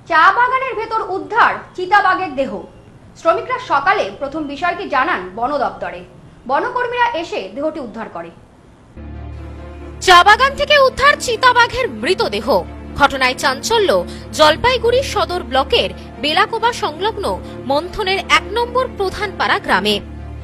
চা বাগানের ভেতর উদ্ধার চিতাবাঘের দেহ। শ্রমিকরা সকালে প্রথম বিষয়টি জানান বন দপ্তরে। বনকর্মীরা এসে দেহটি উদ্ধার করে। চা বাগান থেকে উদ্ধার চিতাবাঘের মৃতদেহ। ঘটনায় চাঞ্চল্য জলপাইগুড়ি সদর ব্লকের বেলাকোবা সংলগ্ন মন্থনের ১ নম্বর প্রধানপাড়া গ্রামে।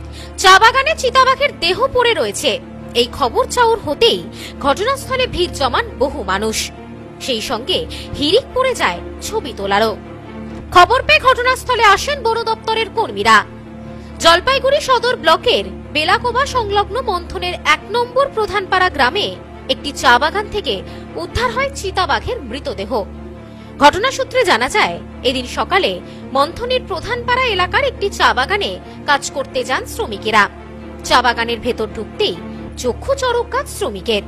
চা বাগানে চিতাবাঘের দেহ পড়ে রয়েছে। এই খবর চাউর হতেই ঘটনাস্থলে ভিড় জমান বহু মানুষ, সেই সঙ্গে হিড়িক পড়ে যায় ছবি তোলারও। খবর পেয়ে ঘটনাস্থলে আসেন বন দপ্তরের কর্মীরা। জলপাইগুড়ি সদর ব্লকের বেলাকোবা সংলগ্ন মন্থনের ১ নম্বর প্রধানপাড়া গ্রামে একটি চা বাগান থেকে উদ্ধার হয় চিতাবাঘের মৃতদেহ। ঘটনা সূত্রে জানা যায়, এদিন সকালে মন্থনের প্রধানপাড়া এলাকার একটি চা বাগানে কাজ করতে যান শ্রমিকেরা। চা বাগানের ভেতর ঢুকতেই চক্ষু চড়ক গাছ শ্রমিকের।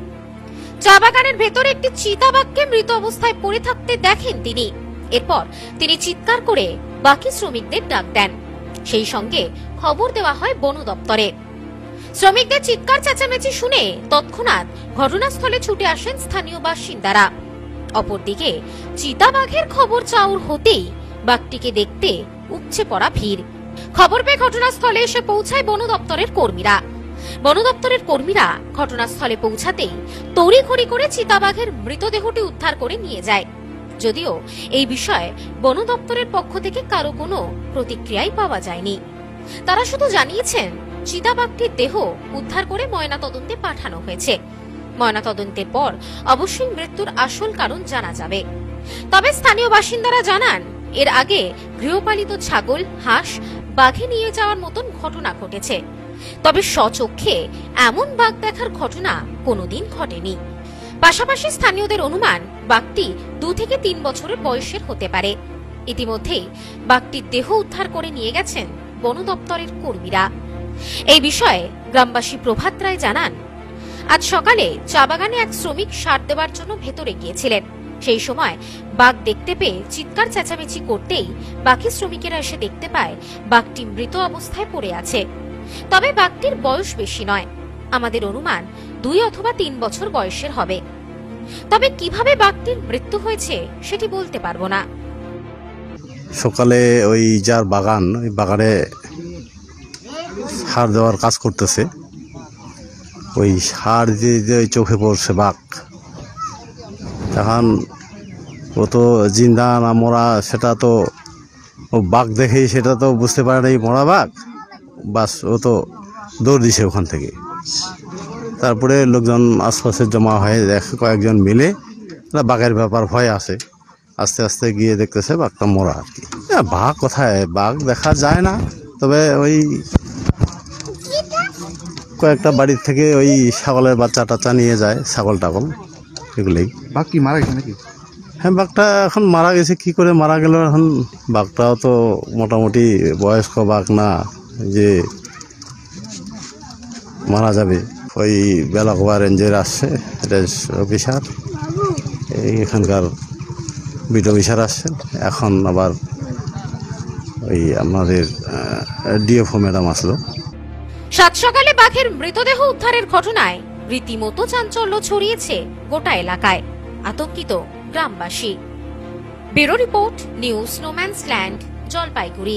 চা বাগানের ভেতরে একটি চিতাবাঘকে মৃত অবস্থায় পড়ে থাকতে দেখেন তিনি। এরপর তিনি চিৎকার করে বাকি শ্রমিকদের ডাক দেন। সেই সঙ্গে খবর দেওয়া হয় বন দপ্তরে। শ্রমিকদের চিৎকার চেঁচামেচি শুনে তৎক্ষণাৎ ঘটনাস্থলে ছুটে আসেন স্থানীয় বাসিন্দারা। অপরদিকে চিতাবাঘের খবর চাউর হতেই বাঘটিকে দেখতে উপচে পড়া ভিড়। খবর পেয়ে ঘটনাস্থলে এসে পৌঁছায় বন দপ্তরের কর্মীরা। বন দপ্তরের কর্মীরা ঘটনাস্থলে পৌঁছাতেই তড়িঘড়ি করে চিতাবাঘের মৃতদেহটি উদ্ধার করে নিয়ে যায়। যদিও এই বিষয়ে বন দপ্তরের পক্ষ থেকে কারো কোনো প্রতিক্রিয়াই পাওয়া যায়নি। তারা শুধু জানিয়েছেন চিতাবাঘটির দেহ উদ্ধার করে ময়নাতদন্তে পাঠানো হয়েছে। ময়নাতদন্তের পর অবশ্যই মৃত্যুর আসল কারণ জানা যাবে। তবে স্থানীয় বাসিন্দারা জানান, এর আগে গৃহপালিত ছাগল, হাঁস বাঘে নিয়ে যাওয়ার মতন ঘটনা ঘটেছে, তবে স্বচক্ষে এমন বাঘ দেখার ঘটনা কোনোদিন ঘটেনি। পাশাপাশি স্থানীয়দের অনুমান বাঘটি 2 থেকে 3 বছরের বয়সের হতে পারে। ইতিমধ্যেই বাঘটির দেহ উদ্ধার করে নিয়ে গেছেন বন দপ্তরের কর্মীরা। এই বিষয়ে গ্রামবাসী প্রভাত রায় জানান, আজ সকালে চা বাগানে এক শ্রমিক সার দেওয়ার জন্য ভেতরে গিয়েছিলেন। সেই সময় বাঘ দেখতে পেয়ে চিৎকার চেঁচামেচি করতেই বাকি শ্রমিকেরা এসে দেখতে পায় বাঘটি মৃত অবস্থায় পড়ে আছে। তবে বাঘটির বয়স বেশি নয়, আমাদের অনুমান 2 অথবা 3 বছর বয়সের হবে। তবে কিভাবে বাঘটির মৃত্যু হয়েছে সেটি বলতে পারবো না। সকালে ওই যার বাগান, ওই বাগানে সার দেওয়ার কাজ করতেছে, ওই সার দিয়ে চোখে পড়ছে বাঘ। তখন ও তো জিন্দা না মরা সেটা তো ও বাঘ দেখেই সেটা তো বুঝতে পারে না মরা বাঘ। বাস ও তো দৌড় দিছে ওখান থেকে। তারপরে লোকজন আশপাশে জমা হয়ে দেখে, কয়েকজন মিলে বাঘের ব্যাপার ভয় আছে, আস্তে আস্তে গিয়ে দেখতেছে বাঘটা মরা আর কি। বাঘ কোথায়, বাঘ দেখা যায় না। তবে ওই কয়েকটা বাড়ির থেকে ওই ছাগলের বাচ্চা টাচ্চা নিয়ে যায়, ছাগল টাগল এগুলোই। বাঘ কি মারা গেছে নাকি? হ্যাঁ, বাঘটা এখন মারা গেছে। কি করে মারা গেল এখন? বাঘটাও তো মোটামুটি বয়স্ক বাঘ না যে মারা যাবে। ওই বেলাকোবা রেঞ্জের আসছে রেঞ্জ অফিসার, এখানকার বিট অফিসার আসছেন। এখন আবার ওই আমাদের ডিএফও ম্যাডাম আসলো। সাত সকালে বাঘের মৃতদেহ উদ্ধারের ঘটনায় রীতিমতো চাঞ্চল্য ছড়িয়েছে গোটা এলাকায়। আতঙ্কিত গ্রামবাসী। ব্যুরো রিপোর্ট, নিউজ স্নোম্যান্সল্যান্ড, জলপাইগুড়ি।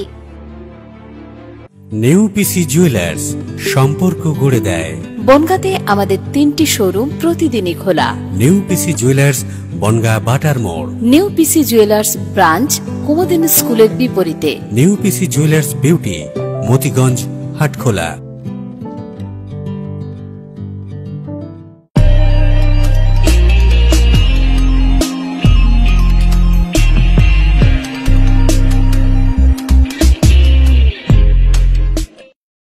নেউপিসি জুয়েলার্স সম্পর্ক গড়ে দেয়। বনগাঁতে আমাদের 3টি শোরুম প্রতিদিনই খোলা। নেউপিসি জুয়েলার্স, বনগাঁ বাটার মোড়। নেউপিসি জুয়েলার্স ব্রাঞ্চ কুমুদিনী স্কুলের বিপরীতে। নেউপিসি জুয়েলার্স বিউটি, মতিগঞ্জ, হাটখোলা।